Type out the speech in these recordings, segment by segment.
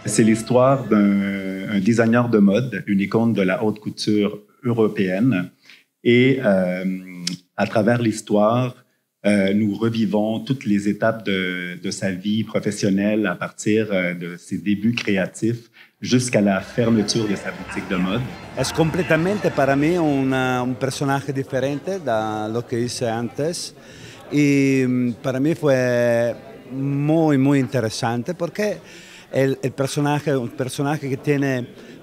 C'est l'histoire d'un designer de mode, une icône de la haute couture européenne. Et à travers l'histoire, nous revivons toutes les étapes de sa vie professionnelle à partir de ses débuts créatifs jusqu'à la fermeture de sa boutique de mode. Es completamente para mí un personaje diferente de lo que hice antes y para mí fue muy interesante porque un personaje que tiene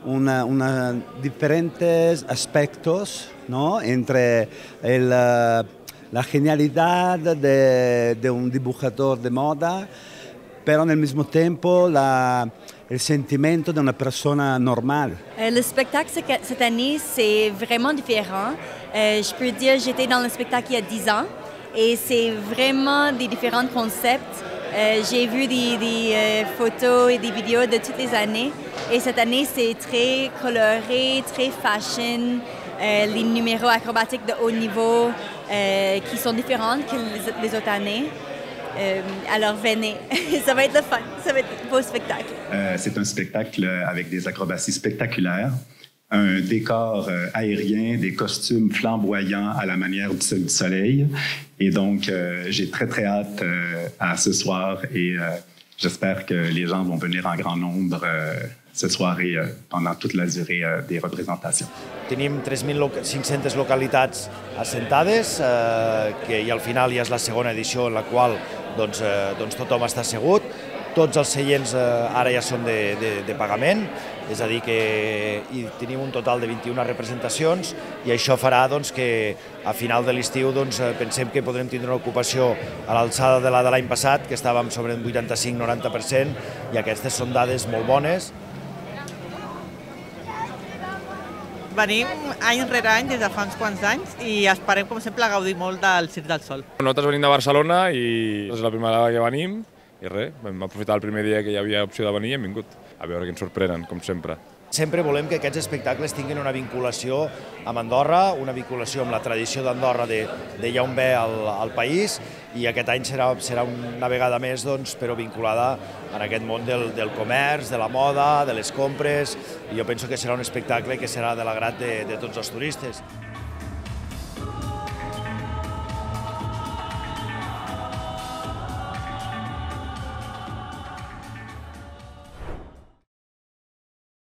diferentes aspectos, ¿no? Entre la genialidad de un dibujador de moda, pero en el mismo tiempo el sentimiento de una persona normal. Le spectacle cette année, c'est vraiment différent. Je peux dire, j'étais dans le spectacle il y a 10 ans et c'est vraiment des différents concepts. J'ai vu des photos et des vidéos de toutes les années et cette année, c'est très coloré, très fashion, les numéros acrobatiques de haut niveau qui sont différents que les autres années. Alors venez, ça va être le fun, ça va être un beau spectacle. C'est un spectacle avec des acrobaties spectaculaires, un décor aérien, des costumes flamboyants à la manière du soleil. Et donc, j'ai très hâte à ce soir et j'espère que les gens vont venir en grand nombre ce soir et pendant toute la durée des représentations. Tenim 3.500 localitats assentades i al final ja és la segona edició en la qual tothom està assegut. Tots els seients ara ja són de pagament, és a dir, que tenim un total de 21 representacions i això farà que a final de l'estiu pensem que podrem tindre una ocupació a l'alçada de la de l'any passat, que estàvem sobre un 85-90%, i aquestes són dades molt bones. Venim any rere any des de fa uns quants anys i esperem, com sempre, gaudir molt del Circ del Sol. Nosaltres venim de Barcelona i és la primera vegada que venim i res, vam aprofitar el primer dia que hi havia opció de venir i hem vingut a veure què ens sorprenen, com sempre. Sempre volem que aquests espectacles tinguin una vinculació amb Andorra, una vinculació amb la tradició d'Andorra d'allà on ve al país, i aquest any serà una vegada més, però vinculada en aquest món del comerç, de la moda, de les compres, i jo penso que serà un espectacle que serà de l'agrat de tots els turistes.